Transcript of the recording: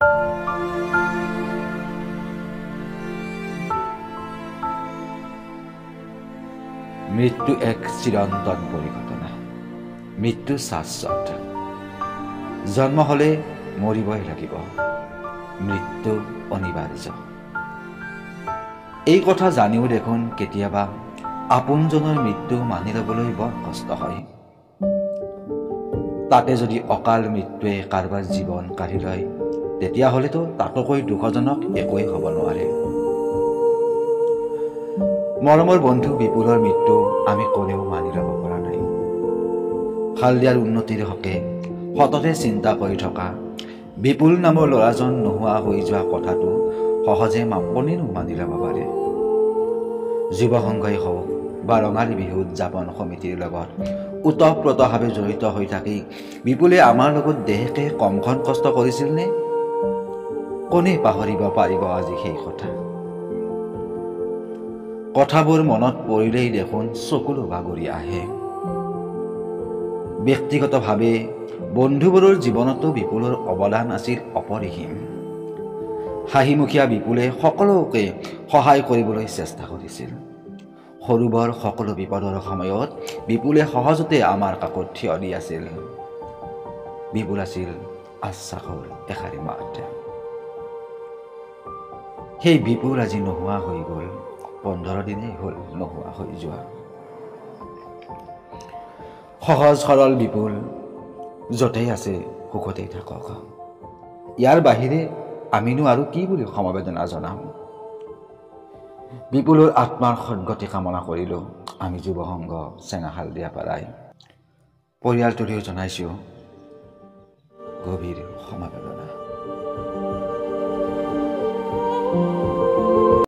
মৃত্যু এক চিৰন্তন পৰিঘটনা। মৃত্যু শাশ্বত। জন্ম হলে মৰিবই লাগিব। মৃত্যু অনিবাৰ্য। এই কথা জানিও দেখোন কেতিয়াবা আপোনজনৰ মৃত্যু মানি ল'বলৈ বৰ কষ্ট হয়। তাতে যদি অকাল মৃত্যুৱে কাৰোবাৰ জীৱন কাঢ়ি লয়, তেতিয়াহ'লেতো তাতকৈ দুখজনক একোৱেই হ'ব নোৱাৰে। মৰমৰ বন্ধু বিপুলৰ মৃত্যু আমি কোনেও মানি ল'ব পৰা নাই। হালদিয়াৰ উন্নতিৰ হকে সততে চিন্তা কৰি থকা বিপুল নামৰ ল'ৰাজন নোহোৱা হৈ যোৱা কথাটো সহজে কোনেনো মানি ল'ব পাৰে। যুৱ সংঘই হওক বা ৰঙালী বিহু উদযাপন সমিতিৰ লগত ওতঃপ্ৰোতভাৱে জড়িত হৈ থাকি বিপুলে আমাৰ লগত দেহকে কমখন কষ্ট কৰিছিল নে? কোনে পাহৰিব পাৰিব আজি সেই কথা? কথাবোৰ মনত পৰিলেই দেখোন চকুলো বাগৰি আহে। ব্যক্তিগতভাৱে বন্ধুবোৰৰ জীৱনতো বিপুলৰ অৱদান আছিল অপৰিসীম। হাঁহিমুখীয়া বিপুলে সকলোকে সহায় কৰিবলৈ চেষ্টা কৰিছিল। সৰু বৰ সকলো বিপদৰ সময়ত বিপুলে সহজতে আমাৰ কাষত থিয় দি আছিল। বিপুল আছিল আশ্বাসৰ এষাৰি মাত। সেই বিপুল আজি নোহোৱা হৈ গ'ল। 15 দিনেই হ'ল নোহোৱা হৈ যোৱা। সহজ সৰল বিপুল য'তেই আছে সুখতেই থাকক। ইয়াৰ বাহিৰে আমিনো আৰু কি বুলি সমবেদনা জনাম? বিপুলৰ আত্মাৰ সদ্গতি কামনা কৰিলোঁ আমি যুৱ সংঘ চেঙা হালদিয়া পাৰাই। পৰিয়ালটোলৈও জনাইছোঁ গভীৰ সমবেদনা।